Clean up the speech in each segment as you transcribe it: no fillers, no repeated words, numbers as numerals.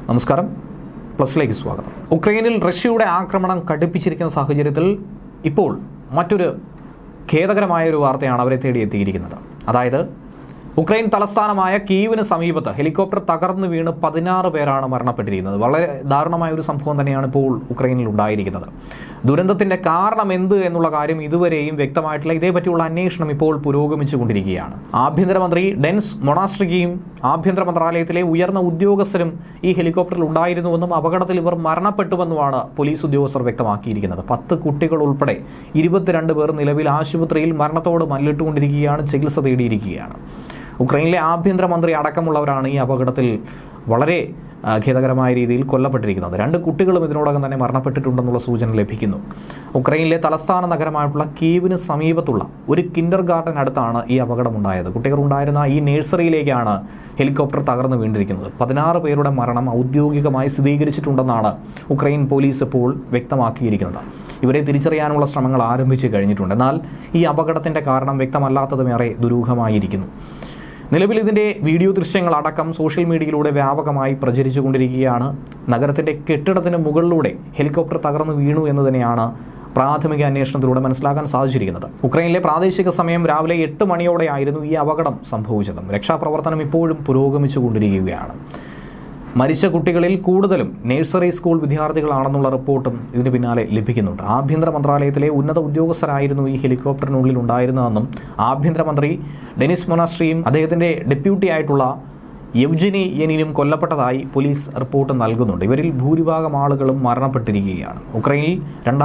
നമസ്കാരം, പ്ലസിലേക്ക് സ്വാഗതം. ഉക്രൈനിൽ റഷ്യയുടെ ആക്രമണം കടുപ്പിച്ചിരിക്കുന്ന സാഹചര്യത്തിൽ ഇപ്പോൾ മറ്റൊരു ഖേദകരമായ ഒരു വാർത്തയാണ് അവരെ തേടിയെത്തിയിരിക്കുന്നത്. അതായത് ഉക്രൈൻ തലസ്ഥാനമായ കീവിന് സമീപത്ത് ഹെലികോപ്റ്റർ തകർന്നു വീണ് 16 പേരാണ് മരണപ്പെട്ടിരിക്കുന്നത്. വളരെ ദാരുണമായ ഒരു സംഭവം തന്നെയാണ് ഇപ്പോൾ ഉക്രൈനിൽ ഉണ്ടായിരിക്കുന്നത്. ദുരന്തത്തിന്റെ കാരണം എന്ത് എന്നുള്ള കാര്യം ഇതുവരെയും വ്യക്തമായിട്ടില്ല. ഇതേപറ്റിയുള്ള അന്വേഷണം ഇപ്പോൾ പുരോഗമിച്ചുകൊണ്ടിരിക്കുകയാണ്. ആഭ്യന്തരമന്ത്രി ഡെനിസ് മൊണാസ്ട്രിയും ആഭ്യന്തര മന്ത്രാലയത്തിലെ ഉയർന്ന ഉദ്യോഗസ്ഥരും ഈ ഹെലികോപ്റ്ററിൽ ഉണ്ടായിരുന്നുവെന്നും അപകടത്തിൽ ഇവർ മരണപ്പെട്ടുവെന്നുമാണ് പോലീസ് ഉദ്യോഗസ്ഥർ വ്യക്തമാക്കിയിരിക്കുന്നത്. 10 കുട്ടികൾ ഉൾപ്പെടെ 22 പേർ നിലവിൽ ആശുപത്രിയിൽ മരണത്തോട് മല്ലിട്ടുകൊണ്ടിരിക്കുകയാണ്, ചികിത്സ തേടിയിരിക്കുകയാണ്. ഉക്രൈനിലെ ആഭ്യന്തരമന്ത്രി അടക്കമുള്ളവരാണ് ഈ അപകടത്തിൽ വളരെ ഖേദകരമായ രീതിയിൽ കൊല്ലപ്പെട്ടിരിക്കുന്നത്. 2 കുട്ടികളും ഇതിനോടകം തന്നെ മരണപ്പെട്ടിട്ടുണ്ടെന്നുള്ള സൂചന ലഭിക്കുന്നു. ഉക്രൈനിലെ തലസ്ഥാന നഗരമായിട്ടുള്ള കീവിന് സമീപത്തുള്ള ഒരു കിൻഡർ ഗാർഡൻ അടുത്താണ് ഈ അപകടമുണ്ടായത്. കുട്ടികൾ ഉണ്ടായിരുന്ന ഈ നഴ്സറിയിലേക്കാണ് ഹെലികോപ്റ്റർ തകർന്നു വീണ്ടിരിക്കുന്നത്. 16 പേരുടെ മരണം ഔദ്യോഗികമായി സ്ഥിരീകരിച്ചിട്ടുണ്ടെന്നാണ് ഉക്രൈൻ പോലീസ് ഇപ്പോൾ വ്യക്തമാക്കിയിരിക്കുന്നത്. ഇവരെ തിരിച്ചറിയാനുള്ള ശ്രമങ്ങൾ ആരംഭിച്ചു കഴിഞ്ഞിട്ടുണ്ട്. എന്നാൽ ഈ അപകടത്തിന്റെ കാരണം വ്യക്തമല്ലാത്തതും ഏറെ ദുരൂഹമായിരിക്കുന്നു. നിലവിൽ ഇതിൻ്റെ വീഡിയോ ദൃശ്യങ്ങൾ അടക്കം സോഷ്യൽ മീഡിയയിലൂടെ വ്യാപകമായി പ്രചരിച്ചുകൊണ്ടിരിക്കുകയാണ്. നഗരത്തിൻ്റെ കെട്ടിടത്തിന് മുകളിലൂടെ ഹെലികോപ്റ്റർ തകർന്നു വീണു എന്ന് തന്നെയാണ് പ്രാഥമിക അന്വേഷണത്തിലൂടെ മനസ്സിലാക്കാൻ സാധിച്ചിരിക്കുന്നത്. ഉക്രൈനിലെ പ്രാദേശിക സമയം രാവിലെ 8 മണിയോടെയായിരുന്നു ഈ അപകടം സംഭവിച്ചത്. രക്ഷാപ്രവർത്തനം ഇപ്പോഴും പുരോഗമിച്ചുകൊണ്ടിരിക്കുകയാണ്. മരിച്ച കുട്ടികളിൽ കൂടുതലും നഴ്സറി സ്കൂൾ വിദ്യാർത്ഥികളാണെന്നുള്ള റിപ്പോർട്ടും ഇതിന് പിന്നാലെ ലഭിക്കുന്നുണ്ട്. ആഭ്യന്തര മന്ത്രാലയത്തിലെ ഉന്നത ഉദ്യോഗസ്ഥരായിരുന്നു ഈ ഹെലികോപ്റ്ററിനുള്ളിൽ ഉണ്ടായിരുന്നതെന്നും ആഭ്യന്തരമന്ത്രി ഡെനിസ് മൊണാസ്ട്രിയും അദ്ദേഹത്തിന്റെ ഡെപ്യൂട്ടി ആയിട്ടുള്ള യെവ്ജനി യെനിനും കൊല്ലപ്പെട്ടതായി പോലീസ് റിപ്പോർട്ട് നൽകുന്നുണ്ട്. ഇവരിൽ ഭൂരിഭാഗം ആളുകളും മരണപ്പെട്ടിരിക്കുകയാണ്. ഉക്രൈനിൽ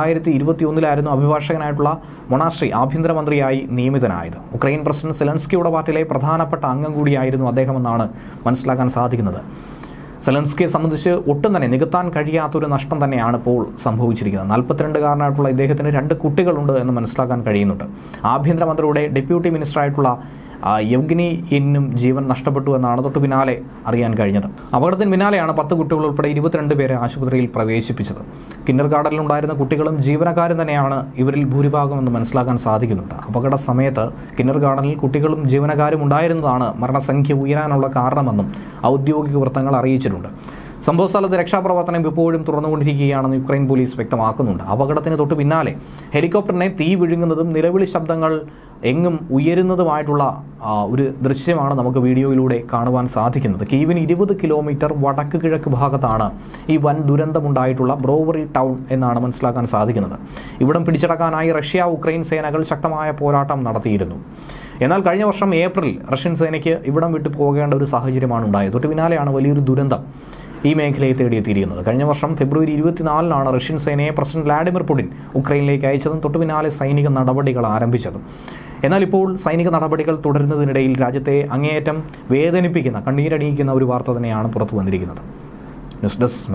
2021 അഭിഭാഷകനായിട്ടുള്ള മൊണാസ്ട്രി ആഭ്യന്തരമന്ത്രിയായി നിയമിതനായത്. ഉക്രൈൻ പ്രസിഡന്റ് സെലൻസ്കിയുടെ പാർട്ടിയിലെ പ്രധാനപ്പെട്ട അംഗം കൂടിയായിരുന്നു അദ്ദേഹമെന്നാണ് മനസ്സിലാക്കാൻ സാധിക്കുന്നത്. സെലൻസ്കിയെ സംബന്ധിച്ച് ഒട്ടും തന്നെ നികത്താൻ കഴിയാത്തൊരു നഷ്ടം തന്നെയാണ് ഇപ്പോൾ സംഭവിച്ചിരിക്കുന്നത്. 42കാരനായിട്ടുള്ള ഇദ്ദേഹത്തിന് 2 കുട്ടികളുണ്ട് എന്ന് മനസ്സിലാക്കാൻ കഴിയുന്നുണ്ട്. ആഭ്യന്തരമന്ത്രിയുടെ ഡെപ്യൂട്ടി മിനിസ്റ്ററായിട്ടുള്ള യെവ്ഗനി യെനിനും ജീവൻ നഷ്ടപ്പെട്ടു എന്നാണ് തൊട്ടു പിന്നാലെ അറിയാൻ കഴിഞ്ഞത്. അപകടത്തിന് പിന്നാലെയാണ് 10 കുട്ടികൾ ഉൾപ്പെടെ 22 പേരെ ആശുപത്രിയിൽ പ്രവേശിപ്പിച്ചത്. കിൻഡർ ഗാർഡനിലുണ്ടായിരുന്ന കുട്ടികളും ജീവനക്കാരും തന്നെയാണ് ഇവരിൽ ഭൂരിഭാഗം എന്ന് മനസ്സിലാക്കാൻ സാധിക്കുന്നുണ്ട്. അപകട സമയത്ത് കിൻഡർ ഗാർഡനിൽ കുട്ടികളും ജീവനക്കാരും ഉണ്ടായിരുന്നതാണ് മരണസംഖ്യ ഉയരാനുള്ള കാരണമെന്നും ഔദ്യോഗിക വൃത്തങ്ങൾ അറിയിച്ചിട്ടുണ്ട്. സംഭവസ്ഥലത്ത് രക്ഷാപ്രവർത്തനം ഇപ്പോഴും തുറന്നുകൊണ്ടിരിക്കുകയാണെന്ന് യുക്രൈൻ പോലീസ് വ്യക്തമാക്കുന്നുണ്ട്. അപകടത്തിന് തൊട്ടു പിന്നാലെ ഹെലികോപ്റ്ററിനെ തീ വിഴുങ്ങുന്നതും നിലവിളി ശബ്ദങ്ങൾ എങ്ങും ഉയരുന്നതുമായിട്ടുള്ള ഒരു ദൃശ്യമാണ് നമുക്ക് വീഡിയോയിലൂടെ കാണുവാൻ സാധിക്കുന്നത്. കീവിന് 20 കിലോമീറ്റർ വടക്ക് കിഴക്ക് ഭാഗത്താണ് ഈ വൻ ദുരന്തമുണ്ടായിട്ടുള്ള ബ്രോവറി ടൗൺ എന്നാണ് മനസ്സിലാക്കാൻ സാധിക്കുന്നത്. ഇവിടം പിടിച്ചടക്കാനായി റഷ്യ ഉക്രൈൻ സേനകൾ ശക്തമായ പോരാട്ടം നടത്തിയിരുന്നു. എന്നാൽ കഴിഞ്ഞ വർഷം ഏപ്രിൽ റഷ്യൻ സേനയ്ക്ക് ഇവിടം വിട്ടു പോകേണ്ട ഒരു സാഹചര്യമാണ് ഉണ്ടായത്. തൊട്ടു പിന്നാലെയാണ് വലിയൊരു ദുരന്തം ഈ മേഖലയെ തേടിയെത്തിയിരിക്കുന്നത്. കഴിഞ്ഞ വർഷം ഫെബ്രുവരി 24 റഷ്യൻ സേനയെ പ്രസിഡന്റ് വ്ളാഡിമിർ പുടിൻ ഉക്രൈനിലേക്ക് അയച്ചതും തൊട്ടു പിന്നാലെ സൈനിക നടപടികൾ ആരംഭിച്ചതും. എന്നാൽ ഇപ്പോൾ സൈനിക നടപടികൾ തുടരുന്നതിനിടയിൽ രാജ്യത്തെ അങ്ങേയറ്റം വേദനിപ്പിക്കുന്ന, കണ്ണീരണിയിക്കുന്ന ഒരു വാർത്ത തന്നെയാണ് പുറത്തു വന്നിരിക്കുന്നത്. ന്യൂസ് ഡെസ്ക്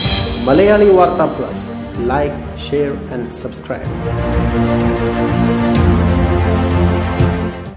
മലയാളി വാർത്ത plus. Like, share and subscribe.